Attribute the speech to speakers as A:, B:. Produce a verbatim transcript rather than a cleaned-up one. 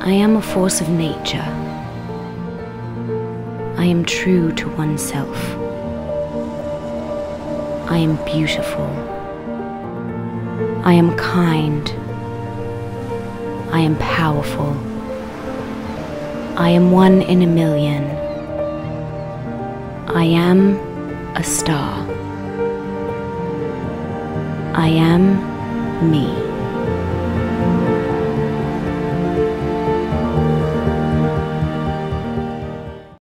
A: I am a force of nature. I am true to oneself. I am beautiful. I am kind. I am powerful. I am one in a million. I am a star. I am me.